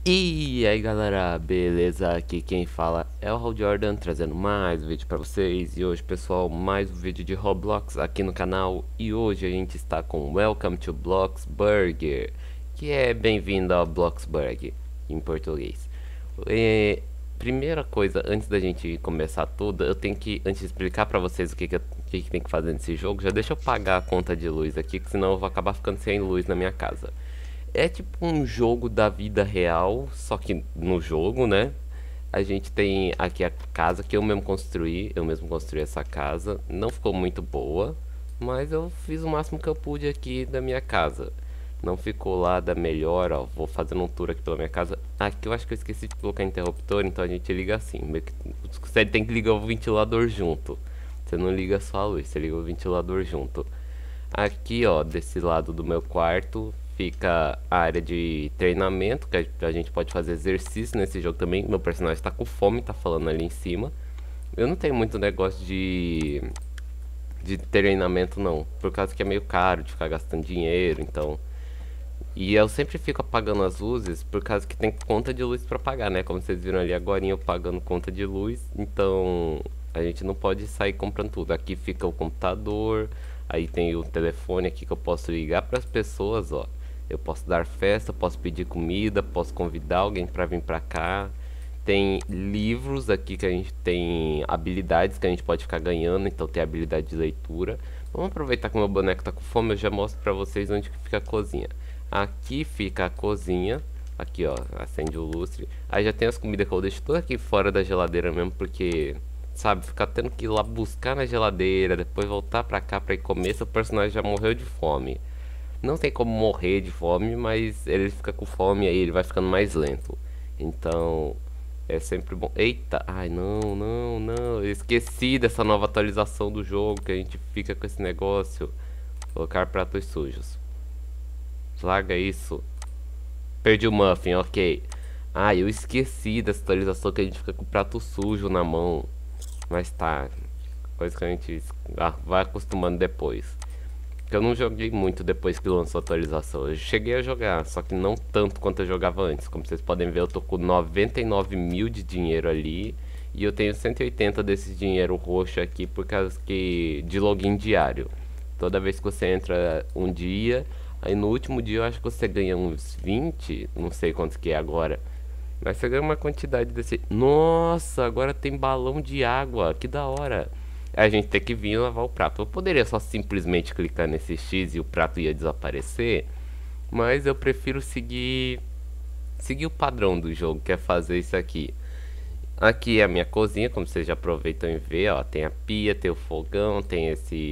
E aí galera, beleza? Aqui quem fala é o Hal Jordan, trazendo mais um vídeo pra vocês. E hoje pessoal, mais um vídeo de Roblox aqui no canal. E hoje a gente está com Welcome to Bloxburg, que é bem-vindo ao Bloxburg em português. Primeira coisa, antes da gente começar tudo, eu tenho que, antes de explicar pra vocês o que tem que fazer nesse jogo, já deixa eu pagar a conta de luz aqui, que senão eu vou acabar ficando sem luz na minha casa. É tipo um jogo da vida real, só que no jogo, né? A gente tem aqui a casa que eu mesmo construí essa casa. Não ficou muito boa, mas eu fiz o máximo que eu pude aqui da minha casa. Não ficou lá da melhor, ó. Vou fazendo um tour aqui pela minha casa. Aqui eu acho que eu esqueci de colocar interruptor, então a gente liga assim. Você tem que ligar o ventilador junto. Você não liga só a luz, você liga o ventilador junto. Aqui, ó, desse lado do meu quarto, fica a área de treinamento, que a gente pode fazer exercício nesse jogo também. Meu personagem está com fome, tá falando ali em cima. Eu não tenho muito negócio de treinamento, não, por causa que é meio caro de ficar gastando dinheiro, então. E eu sempre fico apagando as luzes por causa que tem conta de luz para pagar, né? Como vocês viram ali agora, eu pagando conta de luz, então a gente não pode sair comprando tudo. Aqui fica o computador, aí tem o telefone aqui que eu posso ligar para as pessoas, ó. Eu posso dar festa, posso pedir comida, posso convidar alguém para vir para cá. Tem livros aqui que a gente tem habilidades que a gente pode ficar ganhando, então tem habilidade de leitura. Vamos aproveitar que o meu boneco tá com fome, eu já mostro pra vocês onde que fica a cozinha. Aqui fica a cozinha, aqui ó, acende o lustre. Aí já tem as comidas que eu deixo tudo aqui fora da geladeira mesmo, porque, sabe, ficar tendo que ir lá buscar na geladeira, depois voltar pra cá pra ir comer, seu personagem já morreu de fome. Não tem como morrer de fome, mas ele fica com fome e aí ele vai ficando mais lento. Então, é sempre bom. Eita, ai não, não, não. Eu esqueci dessa nova atualização do jogo que a gente fica com esse negócio. Colocar pratos sujos. Larga isso. Perdi o muffin, ok. Ah, eu esqueci dessa atualização que a gente fica com o prato sujo na mão. Mas tá. Coisa que a gente vai acostumando depois. Que eu não joguei muito depois que lançou a atualização. Eu cheguei a jogar, só que não tanto quanto eu jogava antes. Como vocês podem ver, eu tô com 99 mil de dinheiro ali. E eu tenho 180 desse dinheiro roxo aqui por causa que de login diário. Toda vez que você entra um dia, aí no último dia eu acho que você ganha uns 20, não sei quantos que é agora. Mas você ganha uma quantidade desse. Nossa, agora tem balão de água, que da hora. A gente tem que vir lavar o prato. Eu poderia só simplesmente clicar nesse X e o prato ia desaparecer, mas eu prefiro seguir o padrão do jogo, que é fazer isso aqui. Aqui é a minha cozinha, como vocês já aproveitam e vê, ó, tem a pia, tem o fogão, tem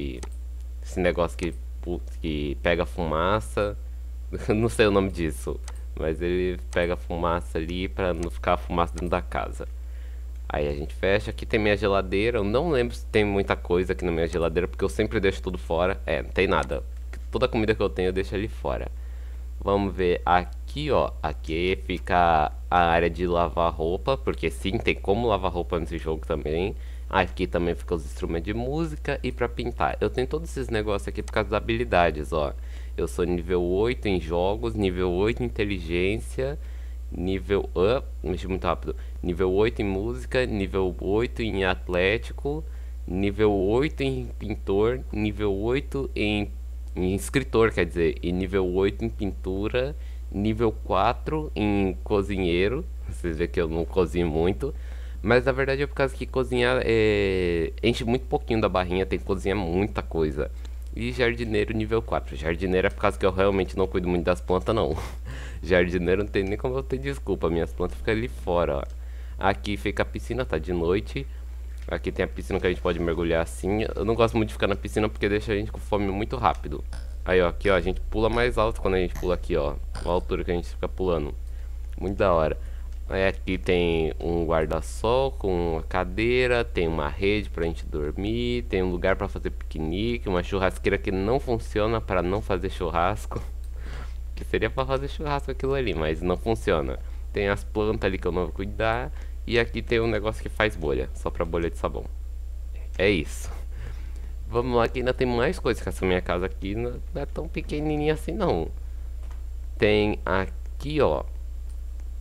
esse negócio que pega fumaça. Não sei o nome disso, mas ele pega fumaça ali pra não ficar fumaça dentro da casa. Aí a gente fecha. Aqui tem minha geladeira. Eu não lembro se tem muita coisa aqui na minha geladeira, porque eu sempre deixo tudo fora. É, não tem nada. Toda a comida que eu tenho eu deixo ali fora. Vamos ver aqui, ó. Aqui fica a área de lavar roupa, porque sim, tem como lavar roupa nesse jogo também. Aqui também fica os instrumentos de música e pra pintar. Eu tenho todos esses negócios aqui por causa das habilidades, ó. Eu sou nível 8 em jogos, nível 8 em inteligência, nível... mexi muito rápido. Nível 8 em música, nível 8 em atlético, nível 8 em pintor, nível 8 em escritor, quer dizer, e nível 8 em pintura, nível 4 em cozinheiro. Vocês veem que eu não cozinho muito, mas na verdade é por causa que cozinhar enche muito pouquinho da barrinha, tem que cozinhar muita coisa. E jardineiro nível 4. Jardineiro é por causa que eu realmente não cuido muito das plantas, não. Jardineiro não tem nem como eu ter desculpa, minhas plantas ficam ali fora, ó. Aqui fica a piscina, tá de noite. Aqui tem a piscina que a gente pode mergulhar assim. Eu não gosto muito de ficar na piscina porque deixa a gente com fome muito rápido. Aí, ó, aqui, ó, a gente pula mais alto quando a gente pula aqui, ó. A altura que a gente fica pulando. Muito da hora. Aí aqui tem um guarda-sol com uma cadeira, tem uma rede pra gente dormir, tem um lugar pra fazer piquenique, uma churrasqueira que não funciona para não fazer churrasco. Que seria pra fazer churrasco aquilo ali, mas não funciona. Tem as plantas ali que eu não vou cuidar. E aqui tem um negócio que faz bolha, só pra bolha de sabão. É isso. Vamos lá que ainda tem mais coisas que essa minha casa aqui não é tão pequenininha assim não. Tem aqui, ó.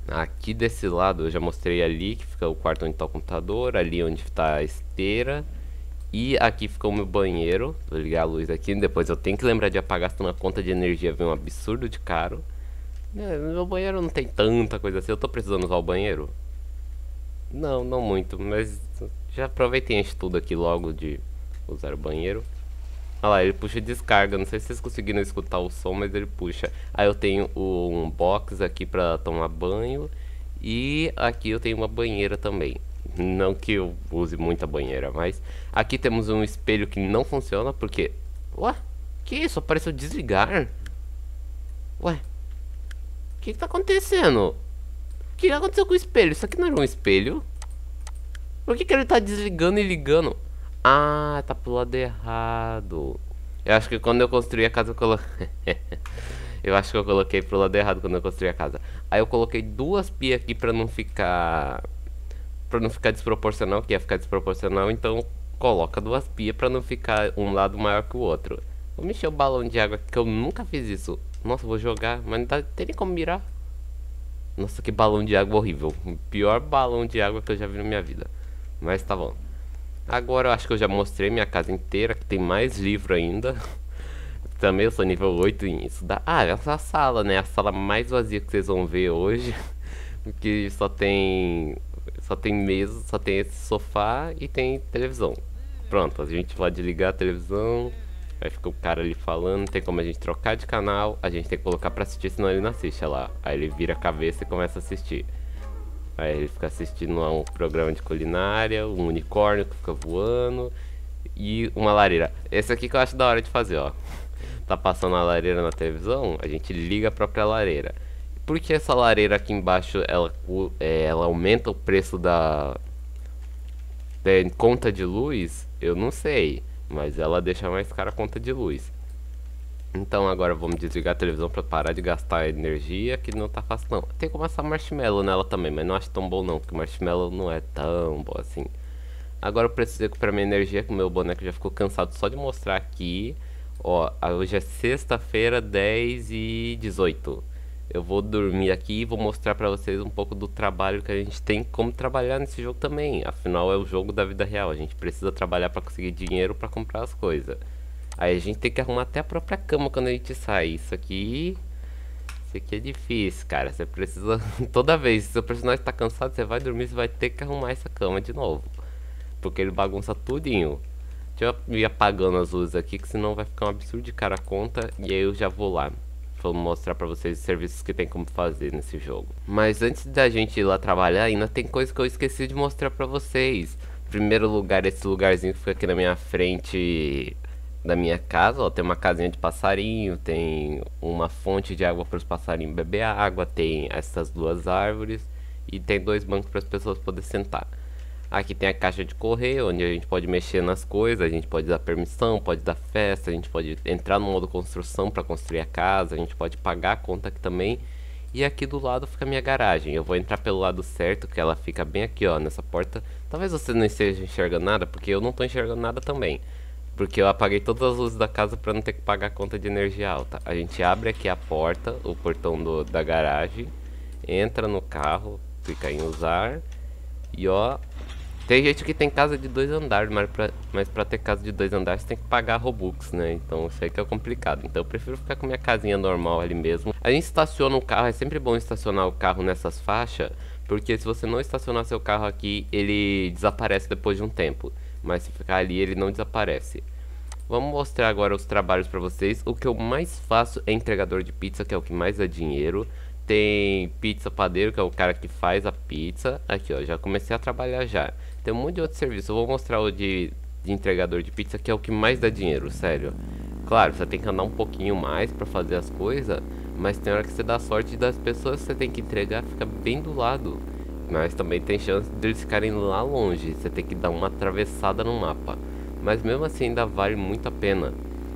Aqui desse lado eu já mostrei ali que fica o quarto onde tá o computador, ali onde tá a esteira. E aqui fica o meu banheiro. Vou ligar a luz aqui, depois eu tenho que lembrar de apagar, senão a conta de energia vem um absurdo de caro. Meu banheiro não tem tanta coisa assim. Eu tô precisando usar o banheiro? Não, não muito, mas já aproveitei e enche tudo aqui logo de usar o banheiro. Olha lá, ele puxa descarga. Não sei se vocês conseguiram escutar o som, mas ele puxa. Aí eu tenho um box aqui pra tomar banho. E aqui eu tenho uma banheira também. Não que eu use muita banheira, mas aqui temos um espelho que não funciona porque... Ué? Que isso? Apareceu desligar? Ué? O que tá acontecendo? O que aconteceu com o espelho? Isso aqui não era um espelho? Por que ele tá desligando e ligando? Ah, tá pro lado errado. Eu acho que quando eu construí a casa eu coloquei... Eu acho que eu coloquei pro lado errado quando eu construí a casa. Aí eu coloquei duas pias aqui pra não ficar... Pra não ficar desproporcional, que ia ficar desproporcional, então coloca duas pias pra não ficar um lado maior que o outro. Vou mexer o balão de água, que eu nunca fiz isso. Nossa, vou jogar, mas não tem nem como mirar. Nossa, que balão de água horrível. O pior balão de água que eu já vi na minha vida. Mas tá bom. Agora eu acho que eu já mostrei minha casa inteira, que tem mais livro ainda. Também eu sou nível 8 em estudar. Ah, essa é a sala, né? A sala mais vazia que vocês vão ver hoje. Que só tem mesa, só tem esse sofá e tem televisão. Pronto, a gente pode ligar a televisão. Aí fica o cara ali falando, não tem como a gente trocar de canal. A gente tem que colocar pra assistir, senão ele não assiste, olha lá. Aí ele vira a cabeça e começa a assistir. Aí ele fica assistindo a um programa de culinária, um unicórnio que fica voando e uma lareira. Esse aqui que eu acho da hora de fazer, ó. Tá passando a lareira na televisão, a gente liga a própria lareira. Por que essa lareira aqui embaixo, ela aumenta o preço da conta de luz? Eu não sei, mas ela deixa mais cara a conta de luz. Então agora vamos desligar a televisão pra parar de gastar energia, que não tá fácil não. Tem como assar marshmallow nela também, mas não acho tão bom não, porque marshmallow não é tão bom assim. Agora eu preciso recuperar minha energia, que o meu boneco já ficou cansado só de mostrar aqui. Ó, hoje é sexta-feira, 10h18. Eu vou dormir aqui e vou mostrar pra vocês um pouco do trabalho que a gente tem, como trabalhar nesse jogo também. Afinal é o jogo da vida real, a gente precisa trabalhar pra conseguir dinheiro pra comprar as coisas. Aí a gente tem que arrumar até a própria cama quando a gente sai. Isso aqui é difícil, cara. Você precisa, toda vez, se seu personagem tá cansado, você vai dormir, você vai ter que arrumar essa cama de novo, porque ele bagunça tudinho. Deixa eu ir apagando as luzes aqui, que senão vai ficar um absurdo de cara a conta. E aí eu já vou lá. Vou mostrar pra vocês os serviços que tem como fazer nesse jogo. Mas antes da gente ir lá trabalhar, ainda tem coisa que eu esqueci de mostrar pra vocês. Em primeiro lugar, esse lugarzinho que fica aqui na minha frente da minha casa, ó, tem uma casinha de passarinho, tem uma fonte de água para os passarinhos beber água, tem essas duas árvores e tem dois bancos para as pessoas poderem sentar. Aqui tem a caixa de correio, onde a gente pode mexer nas coisas, a gente pode dar permissão, pode dar festa, a gente pode entrar no modo construção para construir a casa, a gente pode pagar a conta aqui também. E aqui do lado fica a minha garagem. Eu vou entrar pelo lado certo, que ela fica bem aqui, ó, nessa porta. Talvez você não esteja enxergando nada, porque eu não estou enxergando nada também. Porque eu apaguei todas as luzes da casa para não ter que pagar a conta de energia alta. A gente abre aqui a porta, o portão da garagem, entra no carro, clica em usar e ó... Tem gente que tem casa de 2 andares, mas pra ter casa de 2 andares tem que pagar Robux, né? Então isso aí que é complicado. Então eu prefiro ficar com minha casinha normal ali mesmo. A gente estaciona o carro, é sempre bom estacionar o carro nessas faixas, porque se você não estacionar seu carro aqui, ele desaparece depois de um tempo. Mas se ficar ali, ele não desaparece. Vamos mostrar agora os trabalhos pra vocês. O que eu mais faço é entregador de pizza, que é o que mais dá dinheiro. Tem pizza padeiro, que é o cara que faz a pizza. Aqui ó, já comecei a trabalhar já. Tem um monte de outro serviço. Eu vou mostrar o de entregador de pizza, que é o que mais dá dinheiro, sério. Claro, você tem que andar um pouquinho mais pra fazer as coisas, mas tem hora que você dá sorte das pessoas que você tem que entregar, fica bem do lado. Mas também tem chance deles ficarem lá longe, você tem que dar uma atravessada no mapa. Mas mesmo assim ainda vale muito a pena.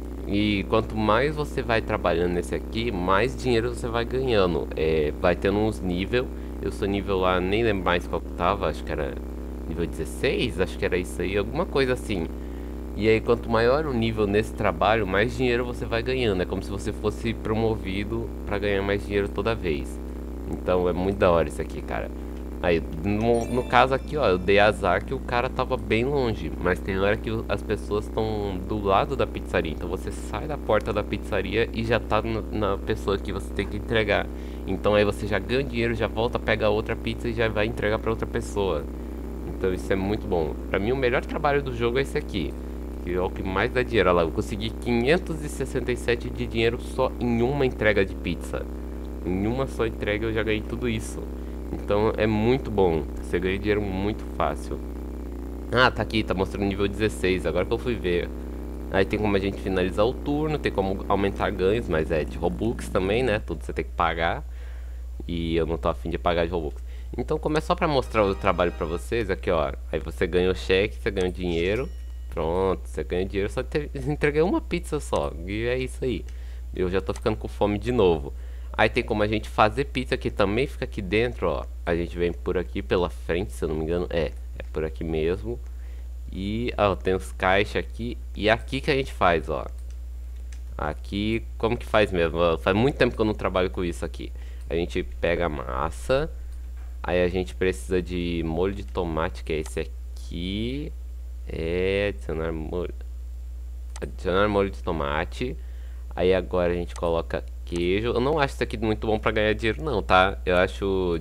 E quanto mais você vai trabalhando nesse aqui, mais dinheiro você vai ganhando. Vai tendo uns níveis. Eu sou nível lá, nem lembro mais qual que tava, acho que era nível 16, acho que era isso aí, alguma coisa assim. E aí quanto maior o nível nesse trabalho, mais dinheiro você vai ganhando. É como se você fosse promovido pra ganhar mais dinheiro toda vez. Então é muito da hora isso aqui, cara. Aí, no caso aqui, ó, eu dei azar que o cara tava bem longe. Mas tem hora que as pessoas estão do lado da pizzaria. Então você sai da porta da pizzaria e já tá na pessoa que você tem que entregar. Então aí você já ganha dinheiro, já volta, pega outra pizza e já vai entregar pra outra pessoa. Então isso é muito bom. Pra mim o melhor trabalho do jogo é esse aqui, que é o que mais dá dinheiro. Olha lá, eu consegui 567 de dinheiro só em uma entrega de pizza. Em uma só entrega eu já ganhei tudo isso. Então é muito bom, você ganha dinheiro muito fácil. Ah, tá aqui, tá mostrando nível 16, agora que eu fui ver. Aí tem como a gente finalizar o turno, tem como aumentar ganhos, mas é de Robux também, né? Tudo você tem que pagar. E eu não tô afim de pagar de Robux. Então como é só pra mostrar o trabalho pra vocês, aqui ó. Aí você ganha o cheque, você ganha o dinheiro. Pronto, você ganha dinheiro, só entreguei uma pizza só. E é isso aí. Eu já tô ficando com fome de novo. Aí tem como a gente fazer pizza, que também fica aqui dentro, ó. A gente vem por aqui pela frente, se eu não me engano. É por aqui mesmo. E, ó, tem os caixas aqui. E aqui que a gente faz, ó. Aqui, como que faz mesmo? Ó, faz muito tempo que eu não trabalho com isso aqui. A gente pega a massa. Aí a gente precisa de molho de tomate, que é esse aqui. Adicionar molho de tomate. Aí agora a gente coloca queijo. Eu não acho isso aqui muito bom pra ganhar dinheiro não, tá? Eu acho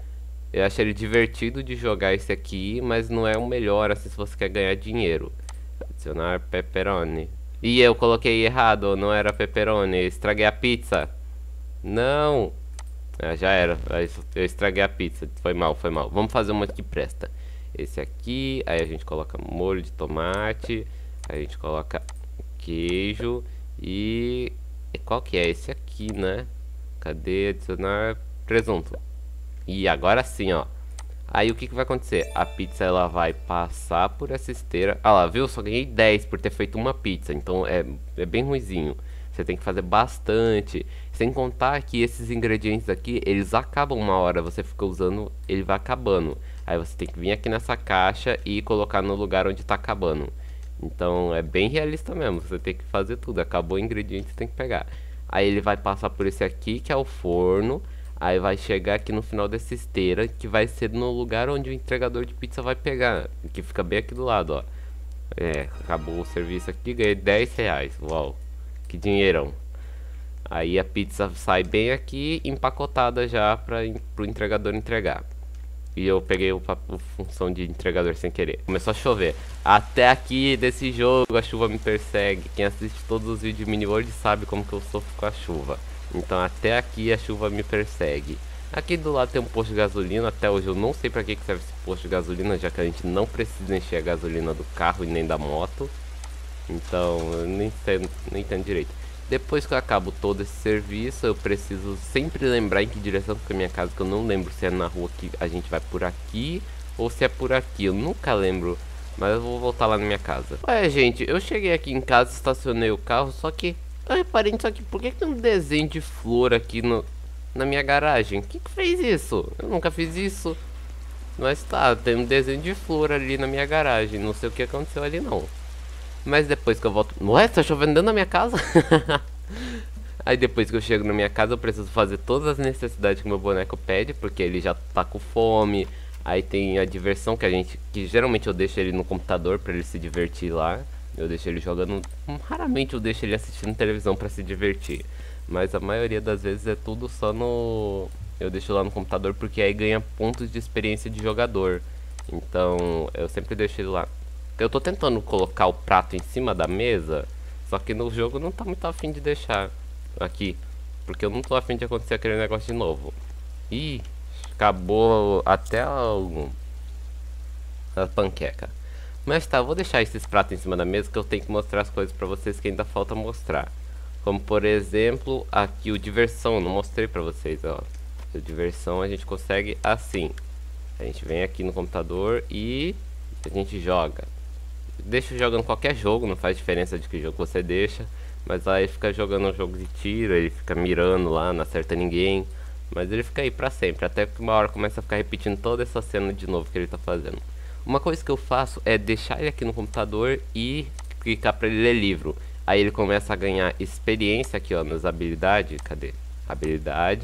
ele divertido de jogar esse aqui, mas não é o melhor assim se você quer ganhar dinheiro. Adicionar pepperoni. Ih, eu coloquei errado, não era pepperoni, eu estraguei a pizza. Não! Já era, eu estraguei a pizza, foi mal, foi mal. Vamos fazer uma que presta. Esse aqui, aí a gente coloca molho de tomate, aí a gente coloca queijo e qual que é esse aqui, né? Cadê? Adicionar presunto. E agora sim, ó. Aí o que que vai acontecer? A pizza ela vai passar por essa esteira. Ah lá, viu? Só ganhei 10 por ter feito uma pizza. Então é bem ruizinho. Você tem que fazer bastante. Sem contar que esses ingredientes aqui, eles acabam uma hora. Você fica usando, ele vai acabando. Aí você tem que vir aqui nessa caixa e colocar no lugar onde tá acabando. Então é bem realista mesmo. Você tem que fazer tudo. Acabou o ingrediente, você tem que pegar. Aí ele vai passar por esse aqui, que é o forno. Aí vai chegar aqui no final dessa esteira, que vai ser no lugar onde o entregador de pizza vai pegar, que fica bem aqui do lado, ó. Acabou o serviço aqui, ganhei 10 reais, uau, que dinheirão. Aí a pizza sai bem aqui, empacotada já para pro entregador entregar. E eu peguei a função de entregador sem querer. Começou a chover. Até aqui desse jogo a chuva me persegue. Quem assiste todos os vídeos de Mini World sabe como que eu sofro com a chuva. Então até aqui a chuva me persegue. Aqui do lado tem um posto de gasolina. Até hoje eu não sei pra que serve esse posto de gasolina, já que a gente não precisa encher a gasolina do carro e nem da moto. Então eu nem entendo direito. Depois que eu acabo todo esse serviço, eu preciso sempre lembrar em que direção fica a minha casa, que eu não lembro se é na rua que a gente vai por aqui ou se é por aqui. Eu nunca lembro, mas eu vou voltar lá na minha casa. Ué, gente, eu cheguei aqui em casa, estacionei o carro, só que eu reparei nisso aqui. Por que tem um desenho de flor aqui na minha garagem? Quem que fez isso? Eu nunca fiz isso. Mas tá, tem um desenho de flor ali na minha garagem. Não sei o que aconteceu ali não. Mas depois que eu volto... Ué, tá chovendo dentro da minha casa? Aí depois que eu chego na minha casa eu preciso fazer todas as necessidades que meu boneco pede, porque ele já tá com fome. Aí tem a diversão que geralmente eu deixo ele no computador pra ele se divertir lá. Eu deixo ele jogando, raramente eu deixo ele assistindo televisão pra se divertir. Mas a maioria das vezes é tudo só no... Eu deixo lá no computador porque aí ganha pontos de experiência de jogador. Então eu sempre deixo ele lá. Eu tô tentando colocar o prato em cima da mesa, só que no jogo não tá muito afim de deixar aqui, porque eu não tô afim de acontecer aquele negócio de novo. Ih, acabou até a panqueca. Mas tá, vou deixar esses pratos em cima da mesa, que eu tenho que mostrar as coisas pra vocês que ainda falta mostrar. Como por exemplo, aqui o diversão, não mostrei pra vocês, ó. O diversão a gente consegue assim. A gente vem aqui no computador e a gente joga. Deixa jogando qualquer jogo, não faz diferença de que jogo você deixa. Mas aí fica jogando um jogo de tiro, ele fica mirando lá, não acerta ninguém. Mas ele fica aí pra sempre, até que uma hora começa a ficar repetindo toda essa cena de novo que ele tá fazendo. Uma coisa que eu faço é deixar ele aqui no computador e clicar pra ele ler livro. Aí ele começa a ganhar experiência aqui, ó, nas habilidades. Cadê? Habilidade.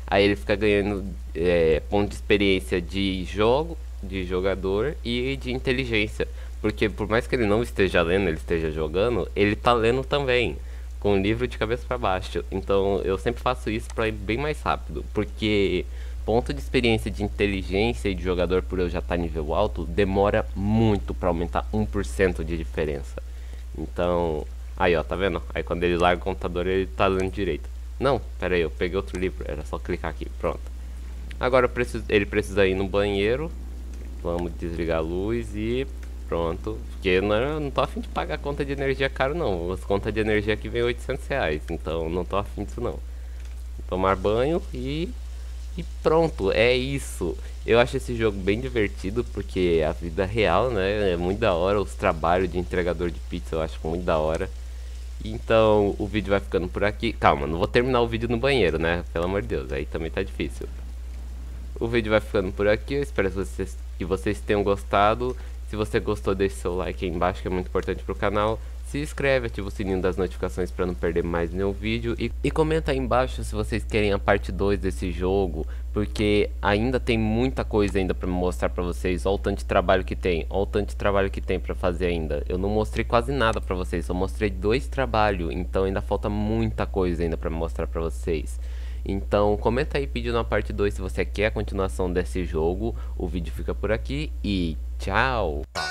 Aí ele fica ganhando ponto de experiência de jogo, de jogador e de inteligência. Porque por mais que ele não esteja lendo, ele esteja jogando, ele tá lendo também, com o livro de cabeça para baixo. Então eu sempre faço isso para ir bem mais rápido, porque ponto de experiência de inteligência e de jogador, por eu já estar nível alto, demora muito para aumentar 1% de diferença. Então, aí ó, tá vendo? Aí quando ele larga o computador, ele tá lendo direito. Não, pera aí, eu peguei outro livro, era só clicar aqui, pronto. Agora ele precisa ir no banheiro. Vamos desligar a luz e pronto. Porque eu não tô afim de pagar conta de energia caro não. As contas de energia aqui vem R$ 800, então não tô afim disso não. Tomar banho e pronto, é isso. Eu acho esse jogo bem divertido porque a vida real, né, é muito da hora. Os trabalhos de entregador de pizza eu acho muito da hora. Então o vídeo vai ficando por aqui. Calma, não vou terminar o vídeo no banheiro, né? Pelo amor de Deus, aí também tá difícil. O vídeo vai ficando por aqui, eu espero que vocês tenham gostado. Se você gostou, deixe seu like aí embaixo, que é muito importante pro canal. Se inscreve, ativa o sininho das notificações para não perder mais nenhum vídeo. E comenta aí embaixo se vocês querem a parte 2 desse jogo, porque ainda tem muita coisa ainda para mostrar para vocês. Olha o tanto de trabalho que tem, olha o tanto de trabalho que tem para fazer ainda. Eu não mostrei quase nada para vocês, só mostrei 2 trabalhos, então ainda falta muita coisa ainda para mostrar para vocês. Então comenta aí pedindo a parte 2 se você quer a continuação desse jogo. O vídeo fica por aqui e tchau!